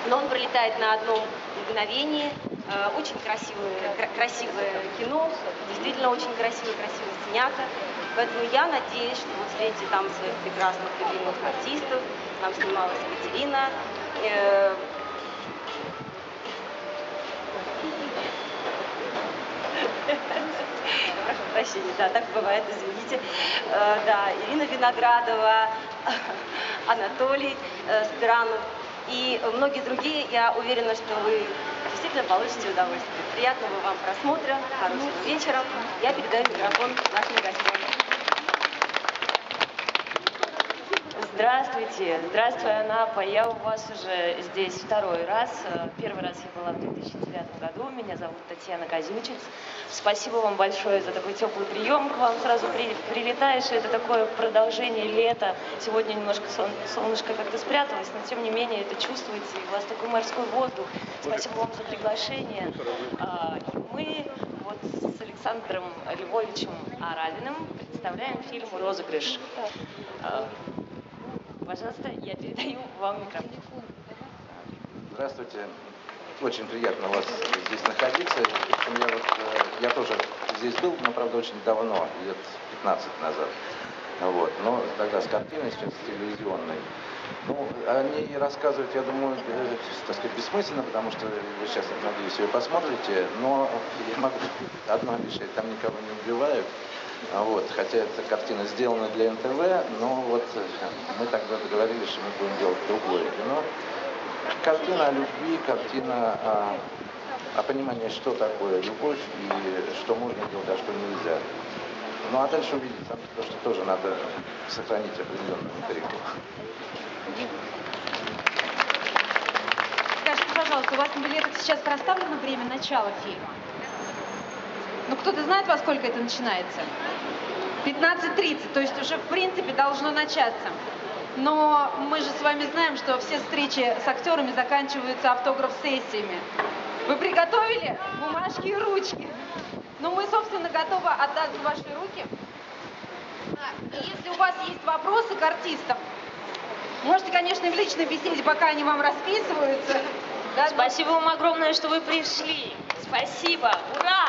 но он пролетает на одном мгновении. Очень красивое кино, действительно очень красиво снято. Поэтому я надеюсь, что вы встретите там своих прекрасных любимых артистов. Там снималась Екатерина. Прошу прощения, да, так бывает, извините. Да, Ирина Виноградова, Анатолий Странов и многие другие. Я уверена, что вы действительно получите удовольствие. Приятного вам просмотра, хорошего вечера. Я передаю микрофон нашим гостям. Здравствуйте. Здравствуй, Анапа. Я у вас уже здесь второй раз. Первый раз я была в 2009 году. Меня зовут Татьяна Казючец. Спасибо вам большое за такой теплый прием. К вам сразу прилетаешь, и это такое продолжение лета. Сегодня немножко солнышко как-то спряталось, но тем не менее это чувствуется. И у вас такой морской воздух. Спасибо вам за приглашение. Мы вот с Александром Львовичем Аравиным представляем фильм «Розыгрыш». Пожалуйста, я передаю вам микрофон. Здравствуйте. Очень приятно у вас здесь находиться. Я тоже здесь был, но, правда, очень давно, лет 15 назад. Вот. Но тогда с картиной, сейчас с телевизионной. Ну, о ней рассказывать, я думаю, так сказать, бессмысленно, потому что вы сейчас, надеюсь, ее посмотрите. Но я могу одно обещать, там никого не убивают. Вот, хотя эта картина сделана для НТВ, но вот мы тогда договорились, что мы будем делать другое кино. Картина о любви, картина о понимании, что такое любовь и что можно делать, а что нельзя. Ну а дальше увидите, потому что тоже надо сохранить определенную интригу. Скажите, пожалуйста, у вас на билетах сейчас проставлено время начала фильма? Ну, кто-то знает, во сколько это начинается? 15:30, то есть уже, в принципе, должно начаться. Но мы же с вами знаем, что все встречи с актерами заканчиваются автограф-сессиями. Вы приготовили бумажки и ручки? Ну, мы, собственно, готовы отдать в ваши руки. И если у вас есть вопросы к артистам, можете, конечно, в личной беседе, пока они вам расписываются. Да, спасибо вам огромное, что вы пришли. Спасибо. Ура!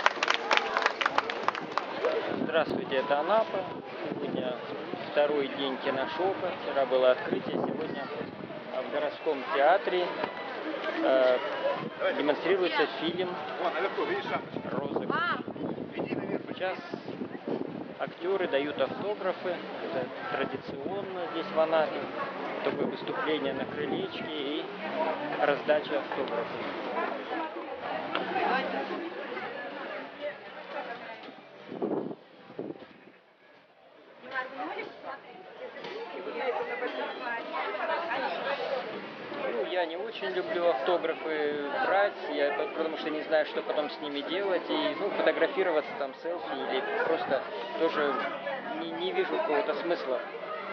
Здравствуйте, это Анапа. Сегодня второй день киношопа. Вчера было открытие. Сегодня в городском театре демонстрируется фильм «Розыгрыш». Сейчас актеры дают автографы. Это традиционно здесь в Анапе. Такое выступление на крылечке и раздача автографов. Ну, я не очень люблю автографы брать, потому что не знаю, что потом с ними делать, и фотографироваться там селфи или просто тоже не вижу какого-то смысла.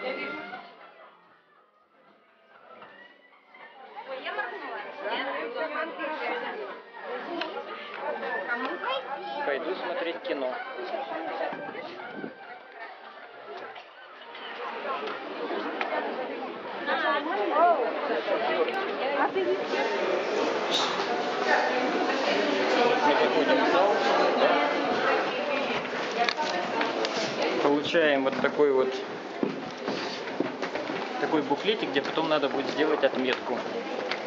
Пойду смотреть кино. Мы заходим в зал. Получаем вот такой буклетик, где потом надо будет сделать отметку.